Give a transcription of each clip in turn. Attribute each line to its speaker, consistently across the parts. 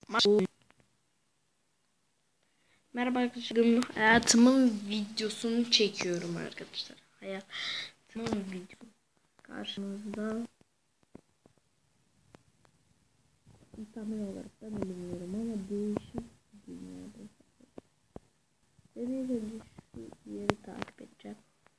Speaker 1: Merhaba arkadaşlar. Hayatımın videosunu çekiyorum arkadaşlar. Hayatımın videosu. Karşınızda tahmin olarak da bilmiyorum ama değişik bir dünyada. Deneyimci şu yeri takip edeceğim.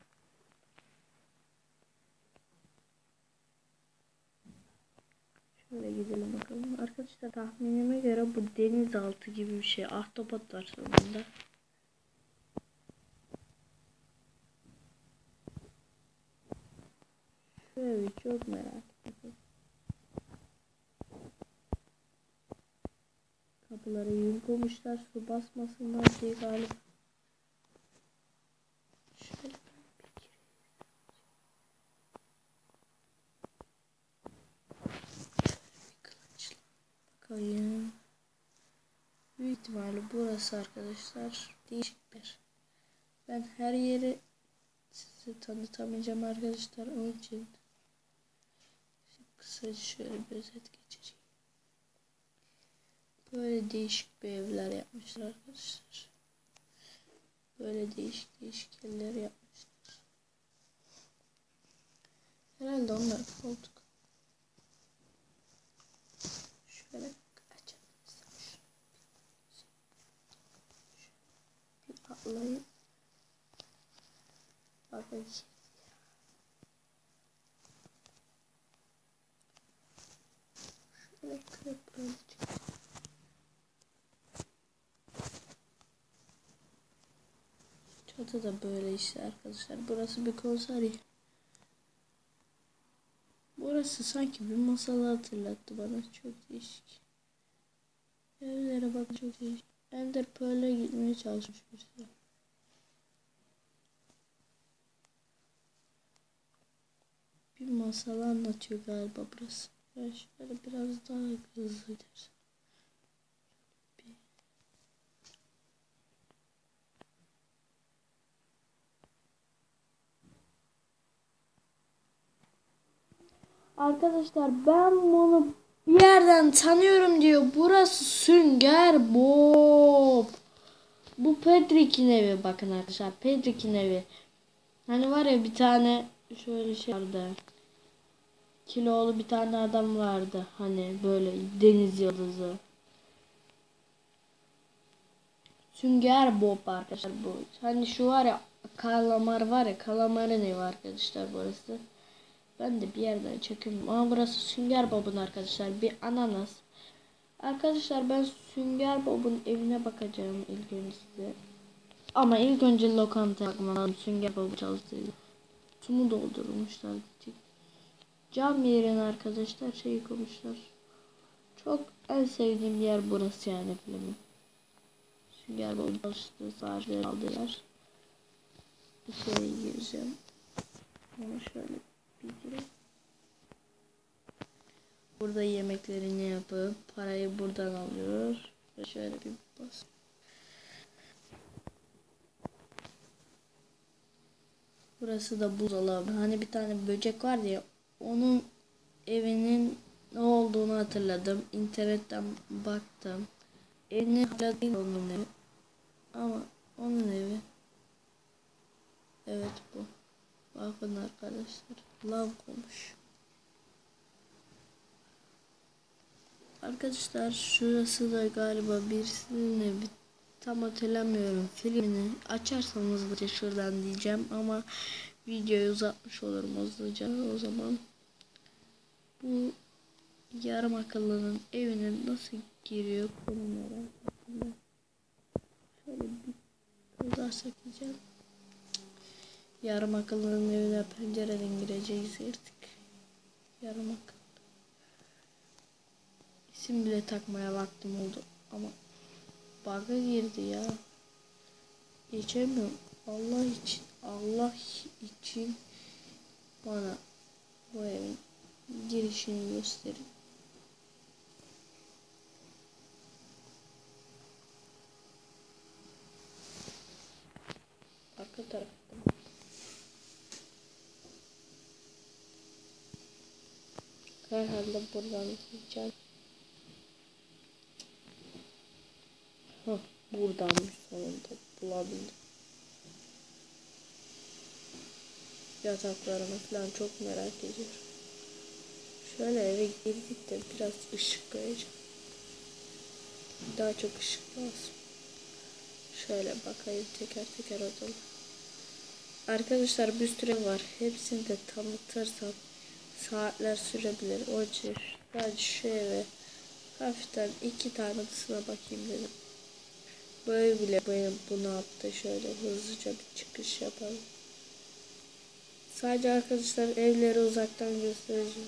Speaker 1: Şöyle gidelim bakalım. Arkadaşlar tahminime göre bu denizaltı gibi bir şey. Ahtapot var sonunda. Şöyle çok merak ettim. Kapıları yün koymuşlar su basmasınlar diye galiba. Şöyle bakayım. Büyük ihtimalle burası arkadaşlar değişik bir. Ben her yeri size tanıtamayacağım arkadaşlar. Onun için kısaca şöyle bir özet geçeceğim. Böyle değişik bir evler yapmışlar arkadaşlar. Böyle değişik yerler yapmışlar. Herhalde onlar koltuk. Şöyle açalım. Bir atlayıp bakayım. Şöyle kırıp böyle çıkıyor. Çatı da böyle işte arkadaşlar. Burası bir konser yeri. Burası sanki bir masalı hatırlattı bana. Çok değişik. Evlere bak, çok değişik. Ender Pearl'e gitmeye çalışmış birisi. Bir masal anlatıyor galiba burası. Ben şöyle biraz daha hızlı gidersin. Arkadaşlar ben bunu bir yerden tanıyorum diyor. Burası Sünger Bob. Bu Patrick'in evi, bakın arkadaşlar. Patrick'in evi. Hani var ya bir tane şöyle şey vardı. Kilolu bir tane adam vardı. Hani böyle deniz yıldızı. Sünger Bob arkadaşlar bu. Hani şu var ya kalamar var ya, kalamarın evi arkadaşlar burası. Ben de bir yerden çekiyorum. Ama burası Sünger Bob'un arkadaşlar. Bir ananas. Arkadaşlar ben Sünger Bob'un evine bakacağım ilk önce size. Ama ilk önce lokantaya bakmam lazım. Sünger Bob'u çalıştırıyor. Tumu doldurmuşlar. Cam yerine arkadaşlar şey koymuşlar. Çok en sevdiğim yer burası yani filmin. Sünger Bob'un çalıştığı saatleri aldılar. İçeri gireceğim. Ama şöyle bir gireyim. Burada yemeklerini yapıp parayı buradan alıyor. Ve şöyle bir bas. Burası da buzdolabı. Hani bir tane böcek var ya, onun evinin ne olduğunu hatırladım. İnternetten baktım. Evini hala değil onun evi. Ama onun evi. Evet bu. Bakın arkadaşlar. Lav olmuş. Arkadaşlar şurası da galiba birisinin evi. Tam hatırlamıyorum. Filmini açarsanız hızlıca şuradan diyeceğim ama videoyu uzatmış olurum hızlıca. O zaman bu yarım akıllının evine nasıl giriyor konulara hakkında şöyle bir kızarsak diyeceğim. Yarım akıllının evine pencereden gireceğiz artık. Yarım akıllı. İsim bile takmaya vaktim oldu ama bug'a girdi ya. Geçemiyorum. Allah için bana bu evin girişini gösterin. Arka tarafta. Herhalde buradan gideceğim. Hah, buradanmış sonunda bulabildim. Yataklarını falan çok merak ediyorum. Şöyle eve girdik de biraz ışık koyacağım. Daha çok ışık lazım. Şöyle bakayım teker teker odalı. Arkadaşlar bir sürü var. Hepsini de tanıtırsam saatler sürebilir. O yüzden sadece şu eve hafiften 2 tane odasına bakayım dedim. Bu ev bile benim bunu yaptı. Şöyle hızlıca bir çıkış yapalım. Sadece arkadaşlar evleri uzaktan göstereceğim.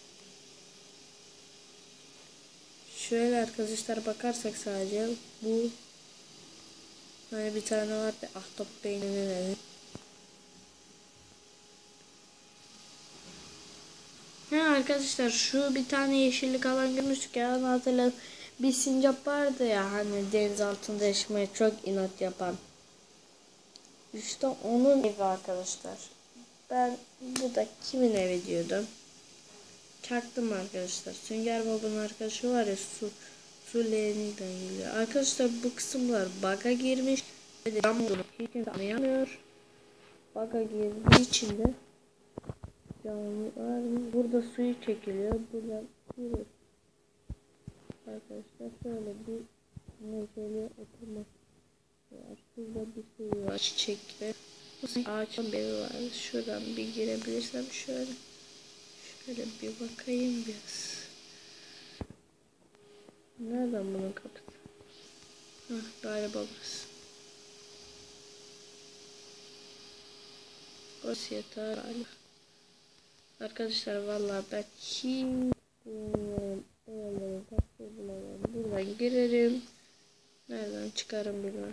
Speaker 1: Şöyle arkadaşlar bakarsak sadece bu hani bir tane vardı Ahtap Bey'in evi. Ha arkadaşlar şu bir tane yeşillik alan görmüştük ya hatırladım. Bir sincap vardı ya hani deniz altında yaşamaya çok inat yapan. İşte onun evi arkadaşlar. Ben bu da kimin evi diyordum. Çaktım arkadaşlar. Sünger Bob'un arkadaşı var ya su leğeninden geliyor. Arkadaşlar bu kısımlar bug'a girmiş. Ve cam olduğunu hiç kimse anlayamıyor. Bug'a girdiği için de camlar burada suyu çekiliyor. Buradan yürüyor. Arkadaşlar şöyle bir neşeli oturma var. Şurada bir sürü var. Çiçek ve ağaçın beri var. Şuradan bir girebilirsem şöyle. Şöyle bir bakayım biraz. Nereden bunun kapısı? Hah, galiba burası. Burası yatağı galiba. Arkadaşlar vallahi ben hiç bilmiyorum. Ayarları takdir bulamam. Buradan girerim. Nereden çıkarım bilmem.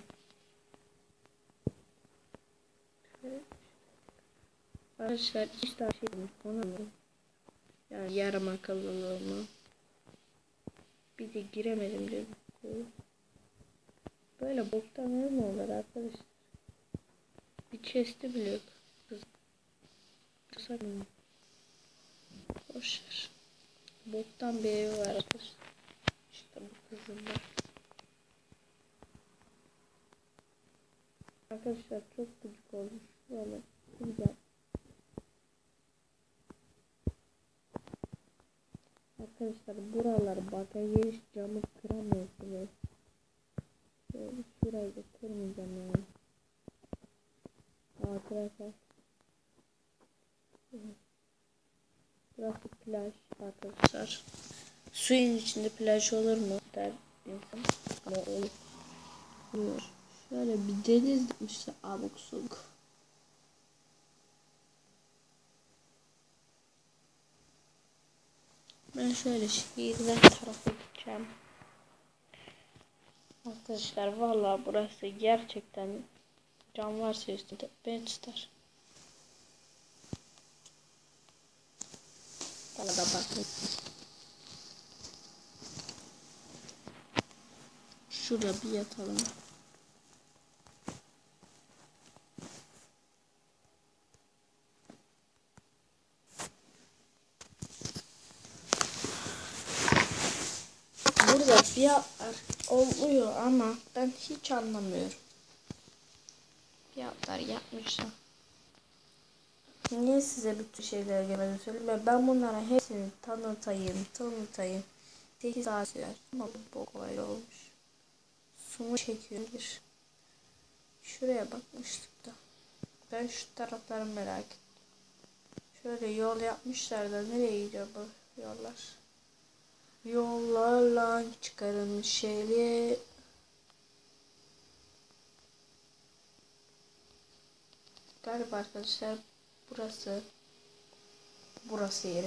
Speaker 1: Arkadaşlar hiç daha şey yapamıyorum. Yani yarım akıllılığımı. Bir de giremedim dedim. Böyle boktan ev mi olur arkadaşlar? Bir chest'i bile yok. Sakın. Boşver. Boktan bir evi var arkadaşlar. İşte bu kızım var. Arkadaşlar çok gıcık olmuş. Böyle güzel. Arkadaşlar buralar baka giriş camı kıramıyorsunuz. Şöyle şurayı da kırmayacağım yani. Arkadaşlar. Burası plaj arkadaşlar. Suyun içinde plaj olur mu der insan. Ama olur. Şöyle bir deniz demişler abuk subuk. Ben şöyle şehirden tarafa gideceğim. Arkadaşlar vallahi burası gerçekten cam varsa üstünde beni tutar. Bana da bakın. Şurada bir yatalım. Burada fiyatlar oluyor ama ben hiç anlamıyorum. Fiyatlar yapmışlar. Niye size bütün şeyler gelmedi söyleyeyim. Ben bunlara hepsini tanıtayım. 8 saat sürer. Ama bu kolay olmuş. Sumu çekiyordur. Şuraya bakmıştık da. Ben şu tarafları merak ettim. Şöyle yol yapmışlar da nereye gidiyor bu yollar? Yollarla çıkarılmış şeyli. Galiba arkadaşlar burası yeri.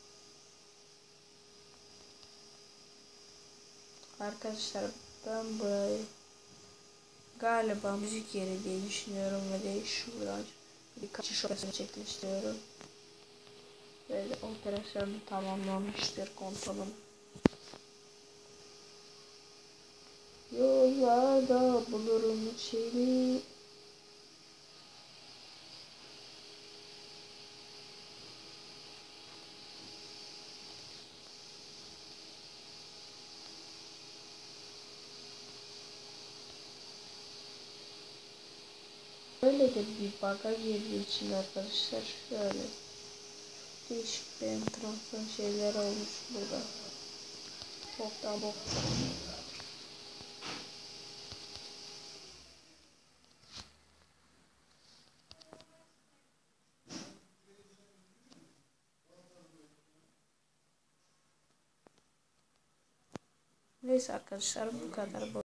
Speaker 1: Arkadaşlar ben burayı galiba müzik yeri diye düşünüyorum ve de şuradan birkaç şurasını çekmiştiyorum. Ve operasyon tamamlanmıştır kontrolüm. Yollarda bulurum seni. Böyle de bir bagaj yeri için arkadaşlar. Şöyle değişik bir enteresan şeyler olmuş burada. Boktan boktan. Neyse arkadaşlar bu kadar.